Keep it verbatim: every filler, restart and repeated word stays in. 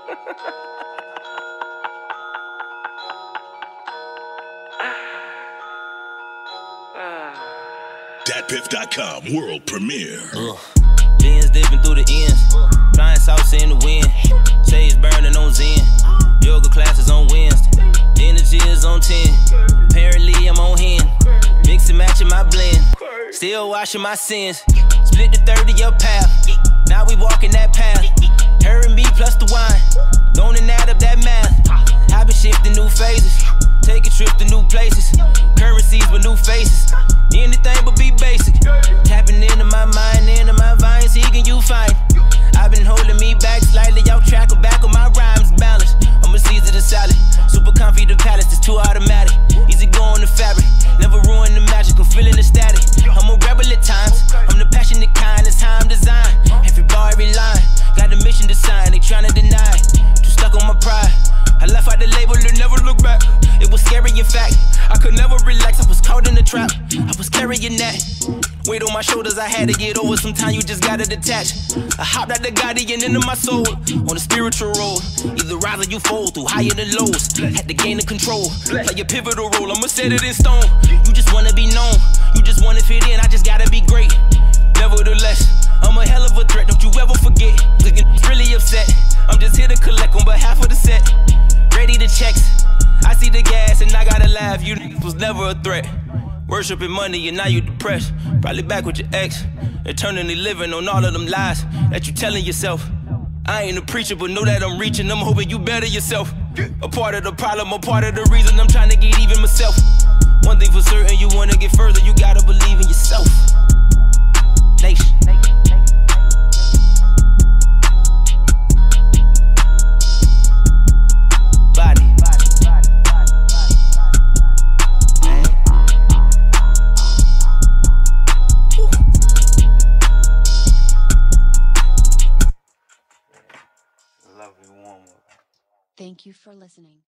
Datpiff dot com world premiere. Uh, Beans dipping through the ends, flying sauce in the wind, sage burning on Zen, yoga classes on Wednesday, energy is on ten, apparently I'm on hand, mix and matching my blend, still washing my sins, split the thirty up path, now we walking that path, her and me plus the wine, don't add up that math, I've been shifting new phases, taking trips to new places, currencies with new faces, anything but be basic, tapping into my mind, into my vine, seeking you find, I've been holding me back slightly, out track or back on my rhymes balance, I'm a Caesar the salad, super comfy the palace, it's too automatic, easy going the fabric, never ruin the magic, I'm feeling the static, I'm a rebel at times, I'm the passionate kind, it's how I'm designed, every bar, every line, got the mission to sign, they tryna deny, too stuck on my pride, I left out the label and never look back, it was scary in fact, I could never relax, I was caught in the trap, I was carrying that, weight on my shoulders, I had to get over, sometimes you just gotta detach, I hopped out the guardian into my soul, on a spiritual road, either rise or you fold, through higher than lows, had to gain the control, play a pivotal role, I'ma set it in stone, you just wanna be known, you just wanna fit in, I just gotta be great, nevertheless, I'm a hell of a threat, don't you ever forget, looking really upset, I'm just here to collect on behalf of the set, ready to checks, I see the gas and I gotta laugh, you was never a threat, worshiping money and now you depressed, probably back with your ex, eternally living on all of them lies that you telling yourself, I ain't a preacher but know that I'm reaching, I'm hoping you better yourself, a part of the problem, a part of the reason I'm trying to get even myself, one thing for certain, you wanna get further, you gotta believe in yourself, nation. Thank you for listening.